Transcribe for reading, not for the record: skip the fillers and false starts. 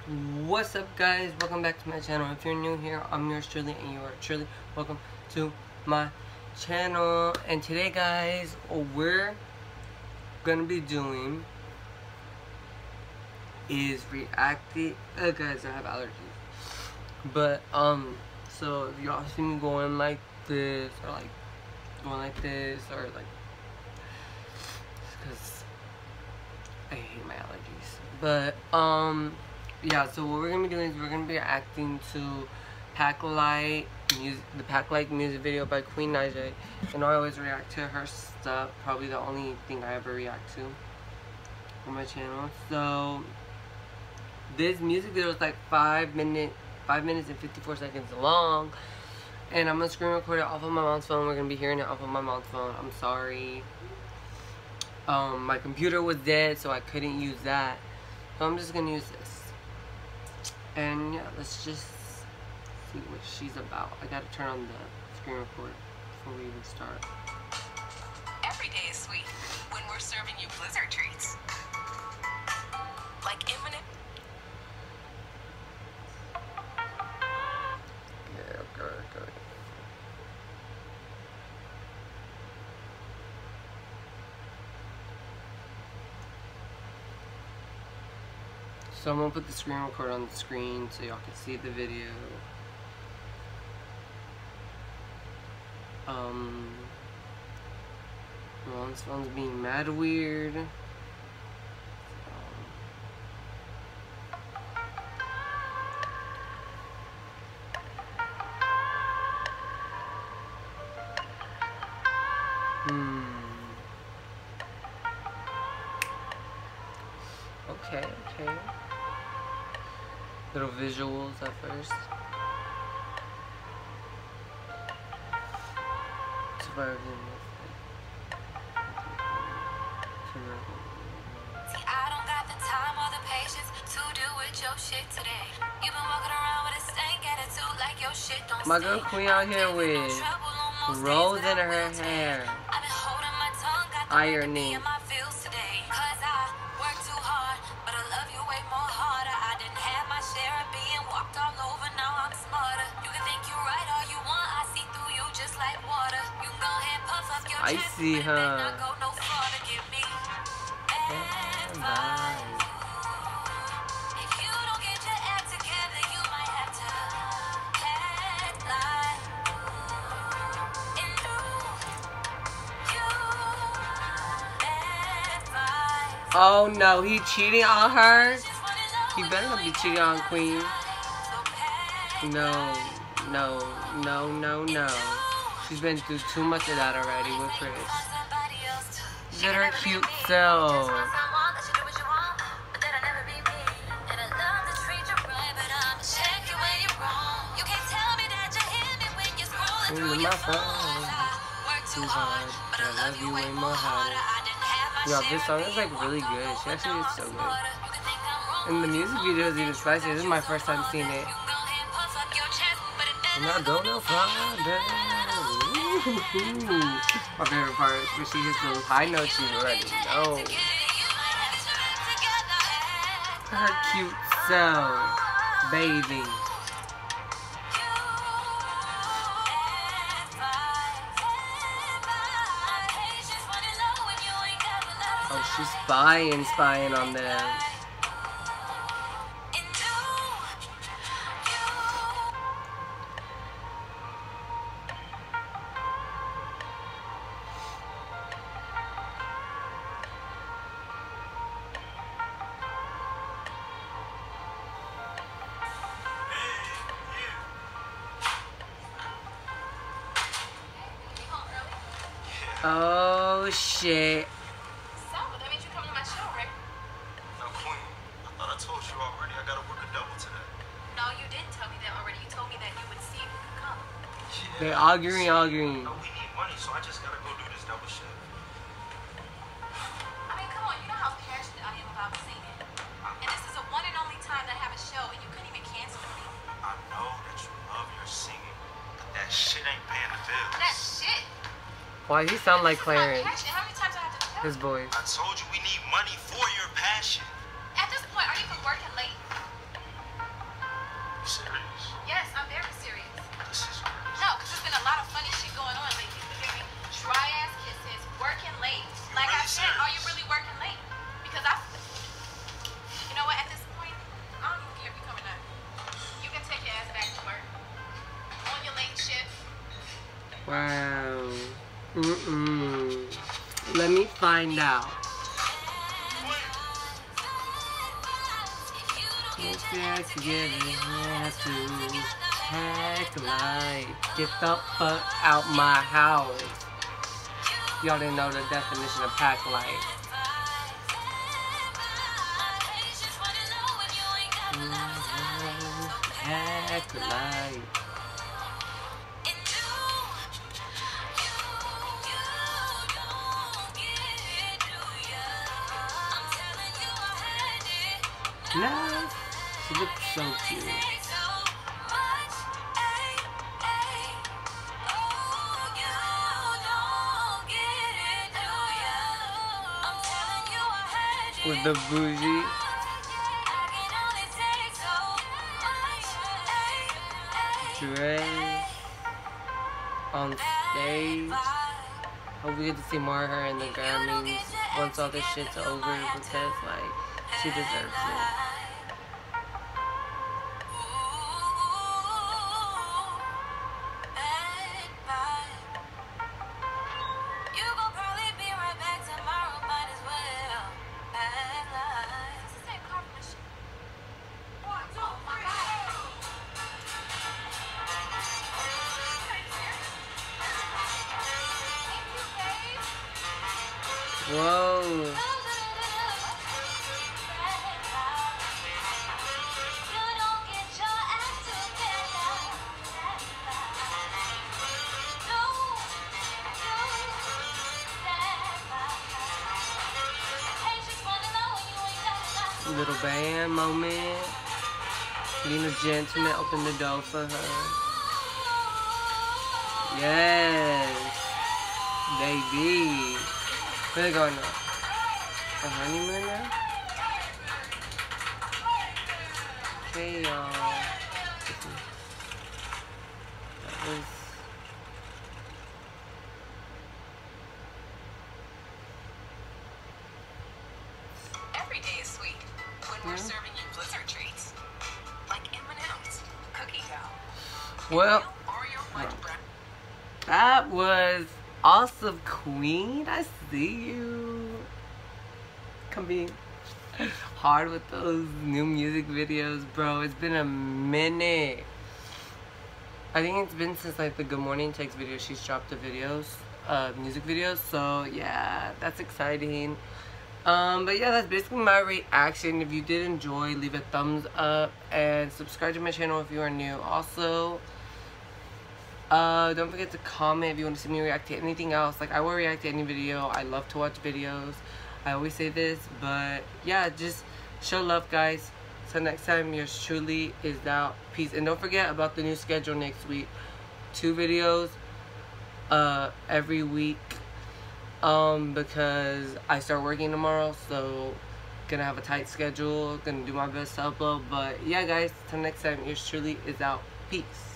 What's up, guys? Welcome back to my channel. If you're new here, I'm yours truly, and you are truly welcome to my channel. And today, guys, we're gonna be doing is reacting. Guys, I have allergies, but so if y'all see me going like this, or like going like this, or like, because I hate my allergies, but yeah, so what we're gonna be doing is we're gonna be reacting to Pack Light music, the Pack Light music video by Queen Naija. And I always react to her stuff. Probably the only thing I ever react to on my channel. So this music video is like 5 minutes and 54 seconds long. And I'm gonna screen record it off of my mom's phone. We're gonna be hearing it off of my mom's phone. I'm sorry. My computer was dead, so I couldn't use that. So I'm just gonna use this. And yeah, let's just see what she's about. I gotta turn on the screen record before we even start. Every day is sweet when we're serving you Blizzard treats. Like infinite. Yeah, okay. So I'm gonna put the screen record on the screen so y'all can see the video. Well, this phone's being mad weird. Okay. Little visuals at first. See, I don't got the time or the patience to deal with your shit today. You've been walking around with a stank attitude like your shit don't My girl Queen out here with rose in her hair. I've been holding my tongue, got ironing. in my feels today. Cause I work too hard, but I love you way more harder. I didn't have my share of being walked all over, now I'm smarter. You can think you're right all you want, I see through you just like water. You can go ahead, puff up your chest, Spicy, but it better not go no farther. Give me advice. If you don't get your act together, you might have to headline. And do you advise? Oh no, he cheating on her? He better not be cheating on Queen. No. She's been through too much of that already with Chris. Look at her cute self. My phone. Too hard, but I love you way more harder. Yo, this song is like really good. She actually is so good. And the music video is even spicy. This is my first time seeing it. And I don't know farther. My favorite part is when she hits those high notes, you already know. Her cute self bathing. Oh, she's spying on them. Oh shit. So, that means you coming to my show, right? Now, Queen, I thought I told you already I gotta work a double today. No, you didn't tell me that already. You told me that you would see if you could come. Yeah. They're arguing. No, we need money, so I just gotta go do this double shift. I mean, come on, you know how passionate I am about singing. And this is a one and only time that I have a show, and you couldn't even cancel me. I know that you love your singing, but that shit ain't paying the bills. That shit. Why he sound like Clarence? How many times do I have to tell His you? voice. I told you we need money for your passion. At this point, are you even working late? find out. If you're together, have to pack light. Get the fuck out my house. Y'all didn't know the definition of pack light. Pack light. Nice. She looks so cute. With the bougie. Dress. On stage. Hope we get to see more of her in the Grammys once all this shit's over, because like she deserves it. Whoa. Little band moment. Being a gentleman, open the door for her. Yes. Baby. Where they going now? A honeymoon now? Hey y'all. That was... Every day is sweet when we're serving you Blizzard treats. Like M&M's, cookie dough. Well, Oreo fudge bread. that was awesome, Queen. I see you. Come be hard with those new music videos, bro. It's been a minute. I think it's been since like the Good Morning Takes video she's dropped the videos, music videos. So yeah, that's exciting. But yeah, that's basically my reaction. If you did enjoy, leave a thumbs up and subscribe to my channel if you are new. Also, don't forget to comment if you want to see me react to anything else. Like, I will react to any video. I love to watch videos. I always say this, but yeah, just show love, guys. So next time, yours truly is out. Peace. And don't forget about the new schedule next week. 2 videos every week. Because I start working tomorrow, so gonna have a tight schedule. Gonna do my best to upload. But yeah, guys, till next time, yours truly is out. Peace.